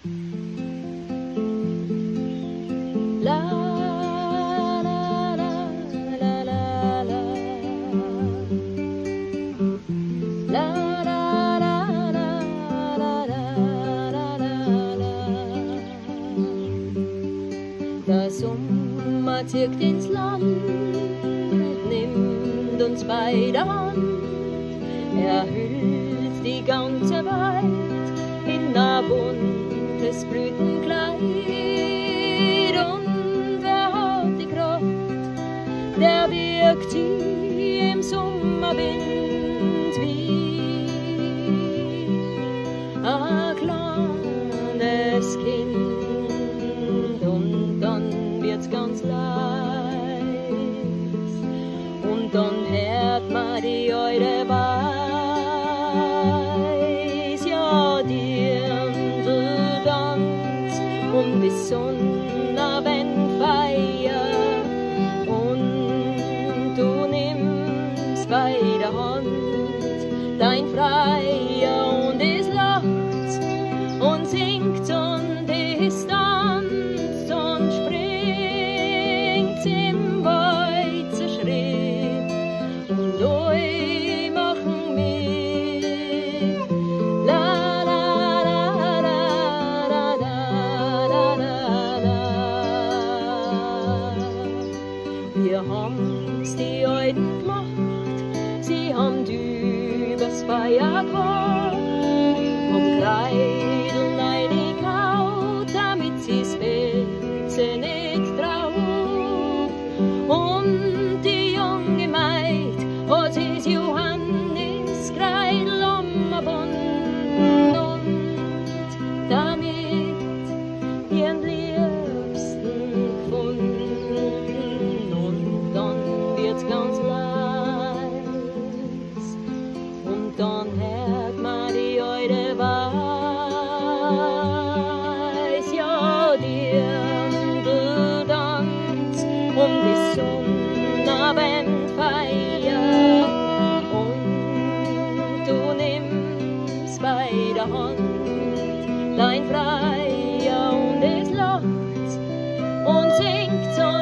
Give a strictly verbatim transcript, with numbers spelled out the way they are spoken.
La la la la la la. La la la la la la la la. Der Sommer zieht ins Land, nimmt uns bei der Hand. Er hüllt die ganze Welt in ein buntes Blütenkleid. Und wer hat die Kraft, der wirkt sie im Sommerwind wie ein kleines Kind. Und dann wird's ganz leis und dann hört man die eure Weiß, ja, Dirndl-Tanz um die Sonnabendfeier. Und du nimmst bei der Hand dein Freier und es lacht und singt und es tanzt und springt im Weizenschritt. Und oi machen mit. La la la la la la la la. Wir haben's die Alten gemacht, sie haben übers Feuer gebracht, haben Kleideln reingekaut, damit sie's Wetze nicht traut. Und die junge Maid hat sie's Johanniskleidl umgebunden und damit ihren Liebsten gefunden. Und dann wird's ganz leis und dann hört man die alte Weiß, ja, Dirndl-Tanz um die Sonnabendfeier. Und du nimmst bei der Hand dein Freier und es lacht und singt so